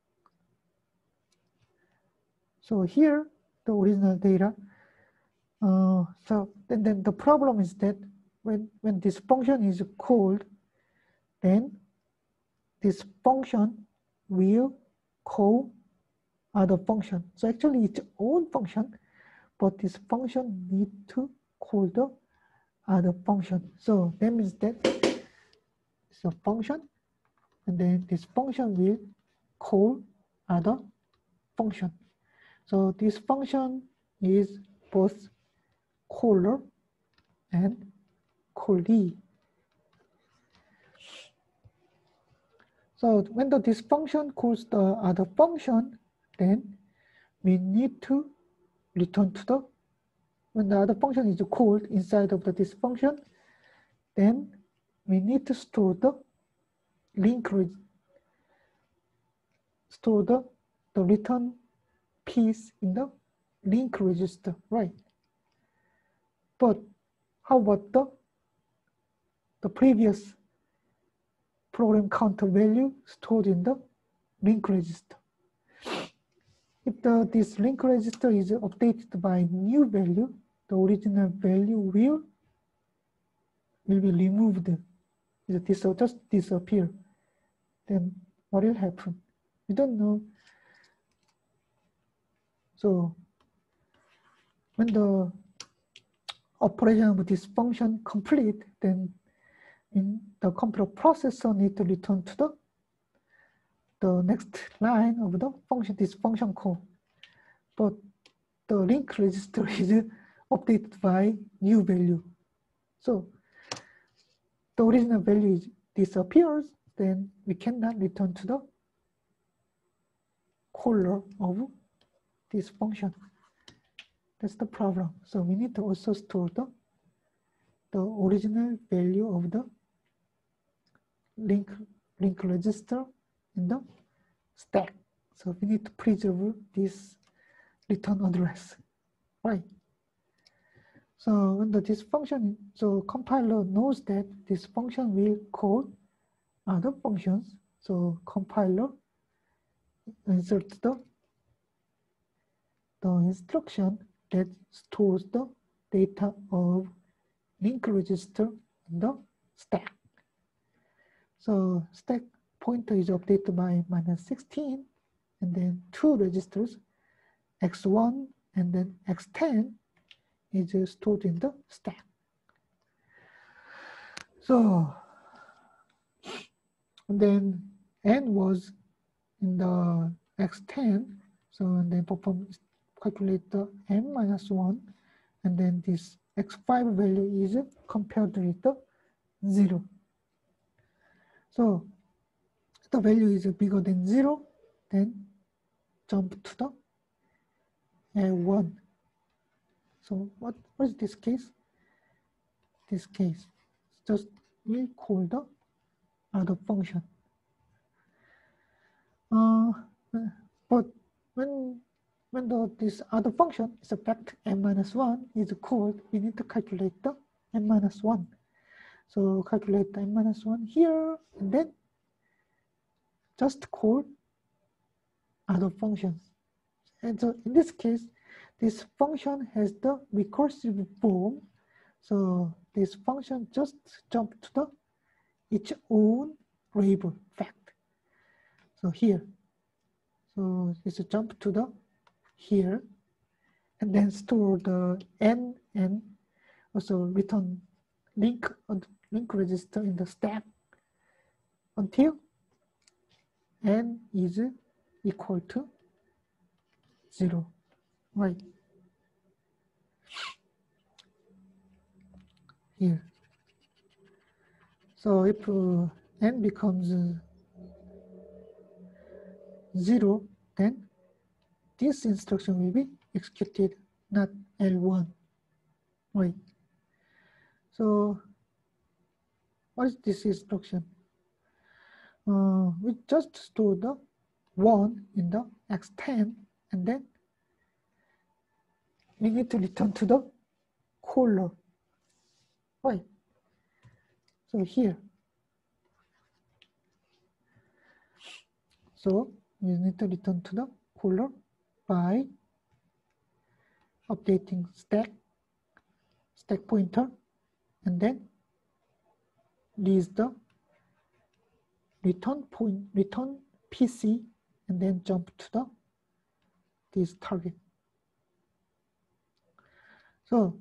So here, the original data. Uh, so then, then the problem is that when, when this function is called, then this function will call other function. So actually its own function, but this function need to call the other function. So that means that it's a function, and then this function will call other function. So this function is both caller and callee. So when the, this function calls the other function, then we need to return to the, when the other function is called inside of the, this function, then we need to store the link, store the, the return piece in the link register, right? But how about the, the previous program counter value stored in the link register? If the, this link register is updated by new value, the original value will, will be removed. This will just disappear. Then what will happen? We don't know. So when the operation of this function complete, then in the computer processor need to return to the the next line of the function, this function call. But the link register is updated by new value. So the original value is disappears, then we cannot return to the caller of this function. That's the problem. So we need to also store the, the original value of the link, link register in the stack. So we need to preserve this return address, right? So when the, this function, so compiler knows that this function will call other functions. So compiler inserts the, the instruction that stores the data of link register in the stack. So stack pointer is updated by minus sixteen, and then two registers, x one and then x ten, is stored in the stack. So and then n was in the x ten, so and then perform calculate the n minus one, and then this x five value is compared with the zero. So the value is bigger than zero, then jump to the L one. So what, what is this case? This case just will call the other function. Uh, but when when the this other function is a fact n minus one is called, we need to calculate the n minus one. So calculate the n minus one here, and then just call other functions. And so in this case, this function has the recursive form. So this function just jump to the its own label fact. So here, so it's a jump to the here, and then store the n and also return link link register in the stack until n is equal to zero, right? Here. So if uh, n becomes uh, zero, then this instruction will be executed, not L one, right? So what is this instruction? Uh, we just store the one in the x ten, and then we need to return to the caller, right? So here, so we need to return to the caller by updating stack, stack pointer, and then leaves the return point, return P C, and then jump to the this target. So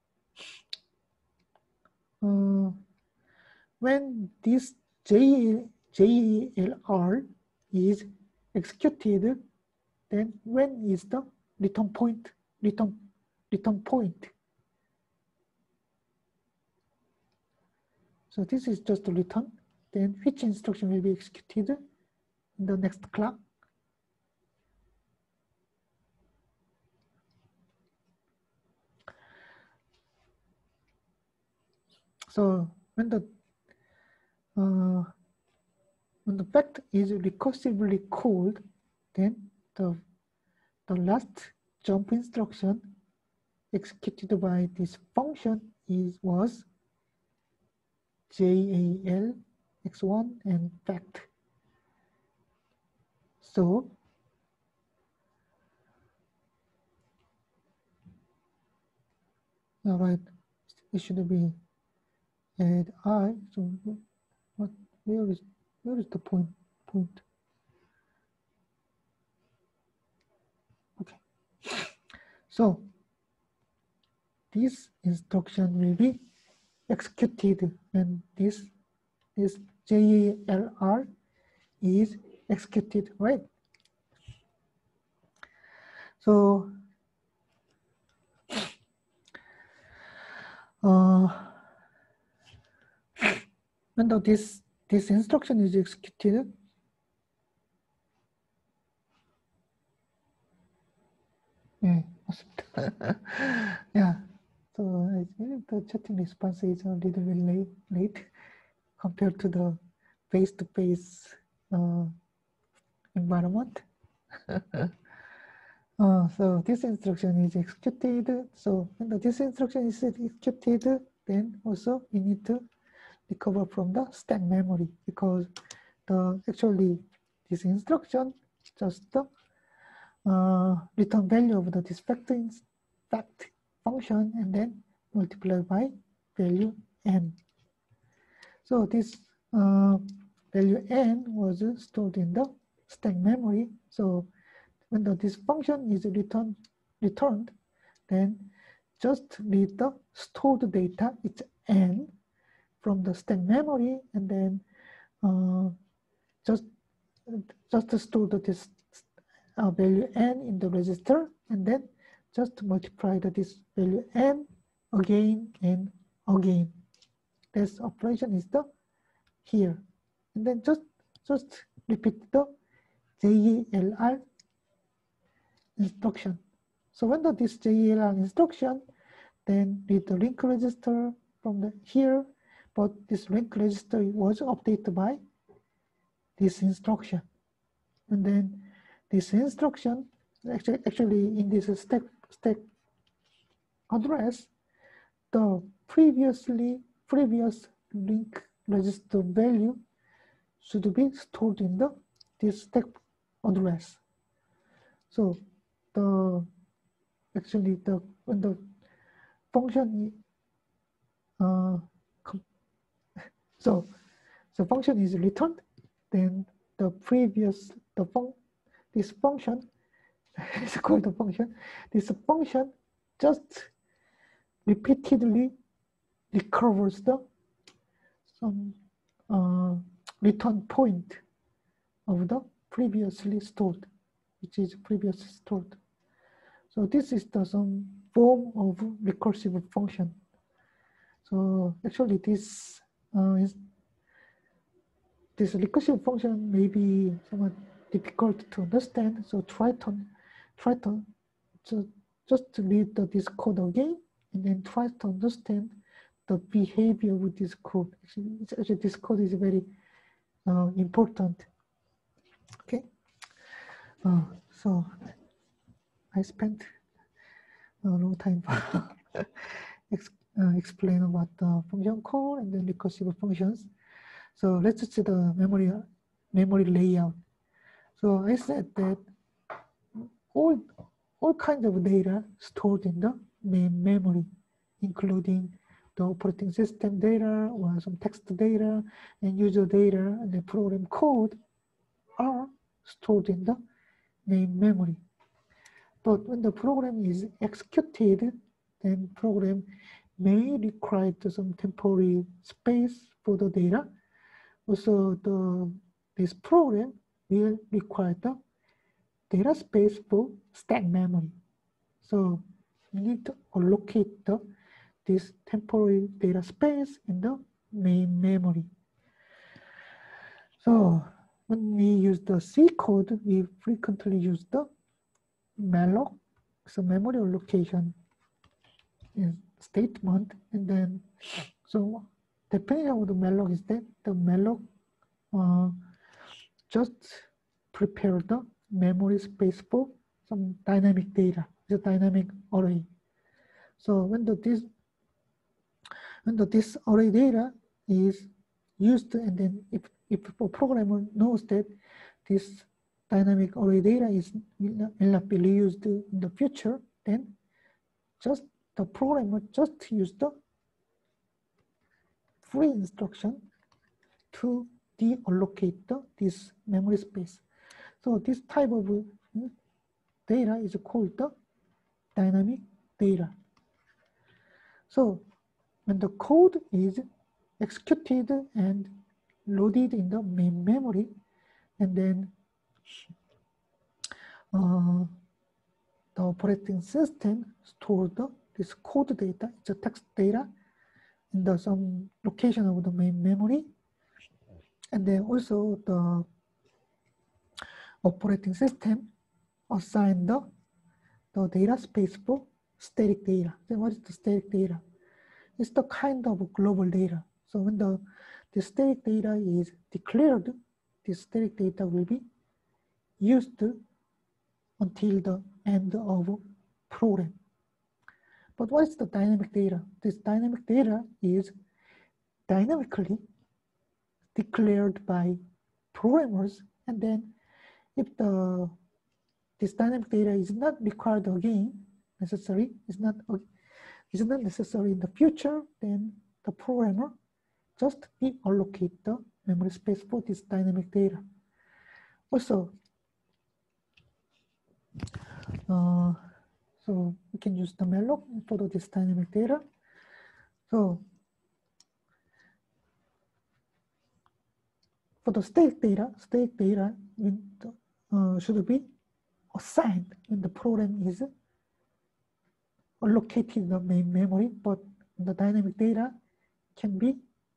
uh, when this J L R is executed, then when is the return point, return, return point? So this is just a return. Then which instruction will be executed in the next clock? So when the uh, when the fact is recursively called, then the the last jump instruction executed by this function is was J A L x one and fact. So all right, it should be add I. So what? Where is where is the point? Point. Okay. So this instruction will be executed when this this J A L R is executed, right? So uh, when the, this this instruction is executed, 네, 맞습니다. yeah. So I think the chatting response is a little bit late, late compared to the face-to-face uh, environment. uh, so this instruction is executed. So when this instruction is executed, then also we need to recover from the stack memory, because the actually this instruction just the uh, return value of the this fact, fact function and then multiply by value n. So this uh, value n was stored in the stack memory. So when the, this function is returned, returned, then just read the stored data, it's n, from the stack memory, and then uh, just just store this uh, value n in the register, and then just multiply the, this value n again and again. This operation is the here, and then just just repeat the J A L R instruction. So when the, this J A L R instruction, then read the link register from the here, but this link register was updated by this instruction, and then this instruction actually actually in this stack stack address, the previously previous link register value should be stored in the this stack address. So the actually the when the function uh, so the function is returned, then the previous the fun this function is called the function. This function just repeatedly recovers the some uh, return point of the previously stored, which is previously stored. So this is the some form of recursive function. So actually this uh, is this recursive function may be somewhat difficult to understand. So try to try to, to just to read the, this code again, and then try to understand the behavior with this code. Actually, actually this code is very uh, important. Okay. Uh, so I spent a long time ex uh, explain about the function call and then recursive functions. So let's see the memory memory layout. So I said that all all kinds of data stored in the main memory, including the operating system data or some text data and user data and the program code are stored in the main memory. But when the program is executed, then program may require some temporary space for the data. Also, the this program will require the data space for stack memory. So we need to allocate the this temporary data space in the main memory. So when we use the C code, we frequently use the malloc, so memory allocation is statement, and then so depending on the malloc is that the malloc uh, just prepare the memory space for some dynamic data, the dynamic array. So when the this when the this array data is used, and then if if a programmer knows that this dynamic array data is will not be reused in the future, then just the programmer just use the free instruction to deallocate the, this memory space. So this type of data is called the dynamic data. So when the code is executed and loaded in the main memory, and then uh, the operating system stored the, this code data, it's a text data, in the some location of the main memory, and then also the operating system assigned the, the data space for static data. Then what is the static data? It's the kind of global data. So when the, the static data is declared, this static data will be used until the end of program. But what is the dynamic data? This dynamic data is dynamically declared by programmers, and then if the this dynamic data is not required again, necessary, is not is not necessary in the future, then the programmer just reallocate the memory space for this dynamic data. Also, uh, so we can use the malloc for this dynamic data. So for the static data, static data uh, should be assigned when the program is allocated in the main memory, but the dynamic data can be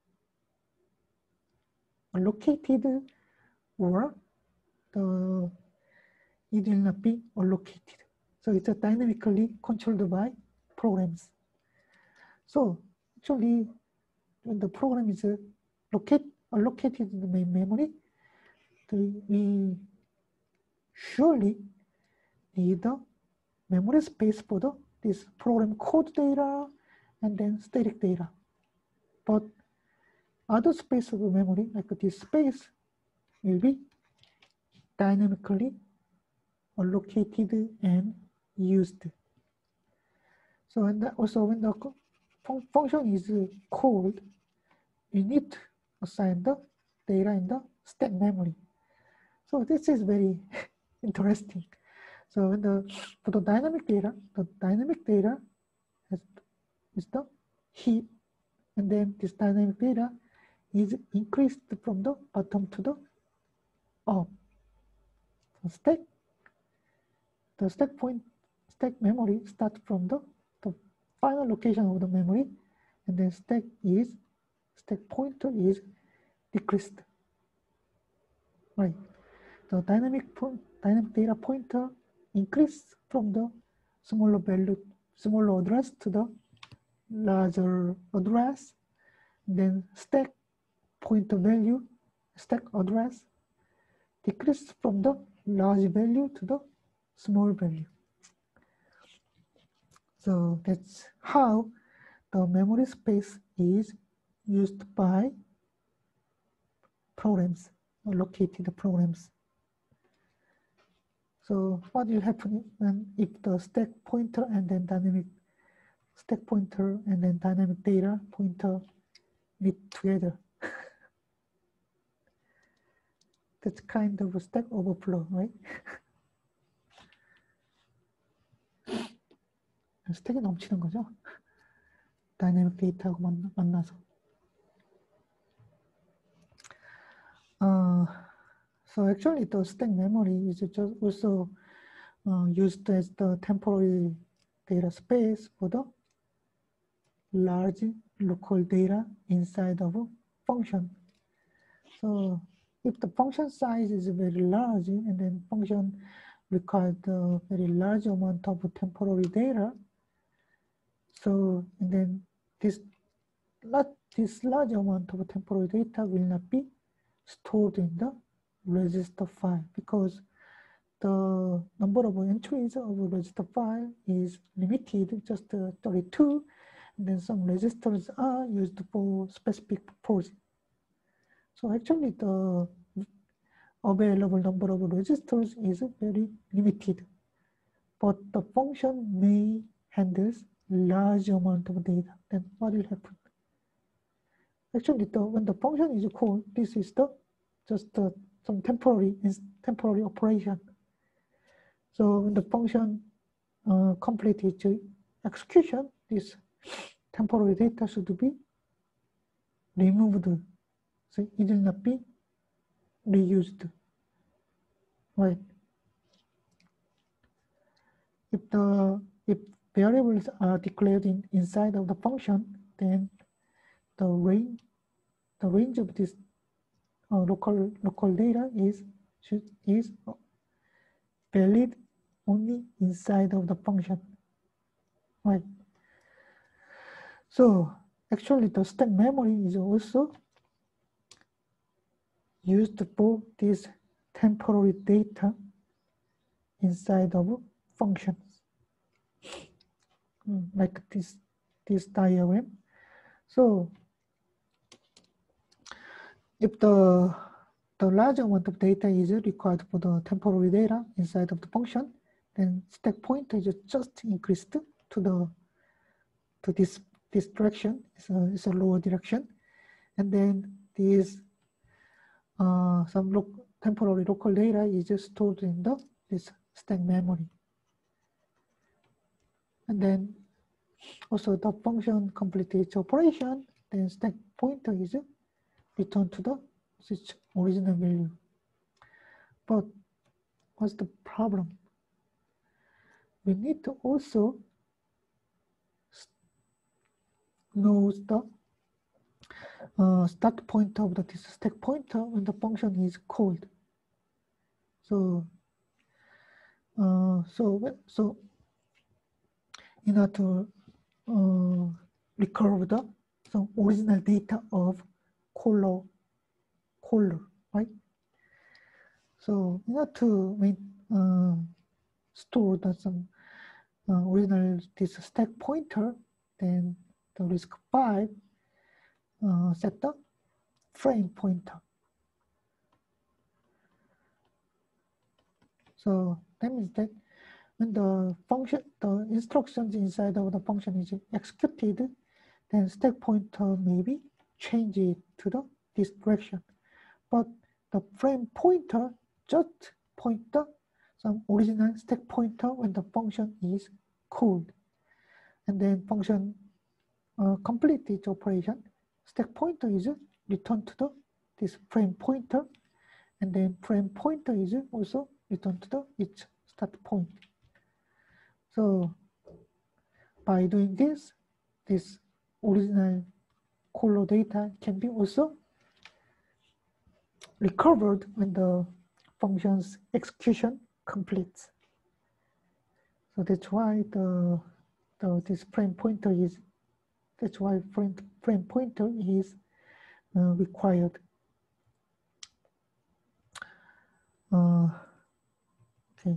allocated or the, it will not be allocated. So it's a dynamically controlled by programs. So actually, when the program is locate, allocated in the main memory, the, we surely need the memory space for the, this program code data and then static data. But other space of the memory, like this space, will be dynamically allocated and used. So and also when the fun function is called, you need to assign the data in the stack memory. So this is very interesting. So when the for the dynamic data, the dynamic data has, is the heap, and then this dynamic data is increased from the bottom to the up. So stack, the stack point, stack memory starts from the, the final location of the memory, and then stack is stack pointer is decreased. Right. The dynamic point, dynamic data pointer increase from the smaller value, smaller address to the larger address. Then stack pointer value, stack address decrease from the large value to the small value. So that's how the memory space is used by programs, allocated programs. So what will happen when if the stack pointer and then dynamic stack pointer and then dynamic data pointer meet together? That's kind of a stack overflow, right? 스택이 넘치는 거죠. 다이내믹 데이터하고 만나, 만나서. Uh, so actually the stack memory is just also uh, used as the temporary data space for the large local data inside of a function. So if the function size is very large and then function requires a very large amount of temporary data, so and then this not this large amount of temporary data will not be stored in the register file because the number of entries of a register file is limited, just uh, thirty-two, and then some registers are used for specific purpose. So actually the available number of registers is very limited, but the function may handle large amount of data. Then what will happen? Actually, the, when the function is called, this is the just the, some temporary temporary operation. So when the function uh, completes its execution, this temporary data should be removed so it will not be reused, right? If the if variables are declared in inside of the function, then the range the range of this uh, local local data is should is valid only inside of the function, right? So actually, the stack memory is also used for this temporary data inside of functions, like this this diagram. So if the the large amount of data is required for the temporary data inside of the function, then stack pointer is just increased to the to this this direction. It's a, it's a lower direction, and then this uh, some lo temporary local data is just stored in the this stack memory, and then also the function completes its operation. Then stack pointer is returned to the its original value. But what's the problem? We need to also know the uh, start point of the this stack pointer when the function is called. So, uh, so so in order to uh, recover the some original data of caller caller, right? So in order to make uh, store the some uh, original this stack pointer, then the RISC five uh, set the frame pointer. So that means that when the function, the instructions inside of the function is executed, then stack pointer may be changed to the this direction. But the frame pointer just point the some original stack pointer when the function is called, and then function uh, complete its operation. Stack pointer is returned to the this frame pointer, and then frame pointer is also returned to the its start point. So by doing this, this original caller data can be also recovered when the function's execution completes. So that's why the, the this frame pointer is that's why frame frame pointer is uh, required. Uh, okay.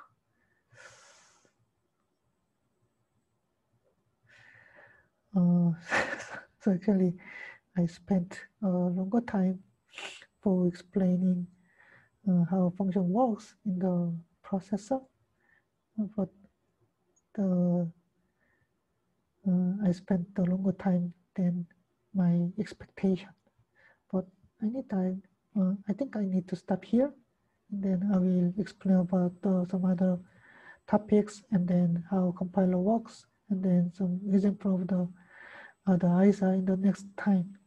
Uh, so actually, I spent a longer time for explaining uh, how a function works in the processor, but the uh, I spent a longer time than my expectation. But I need time. Uh, I think I need to stop here, and then I will explain about uh, some other topics, and then how compiler works, and then some example of the other I S A in the next time.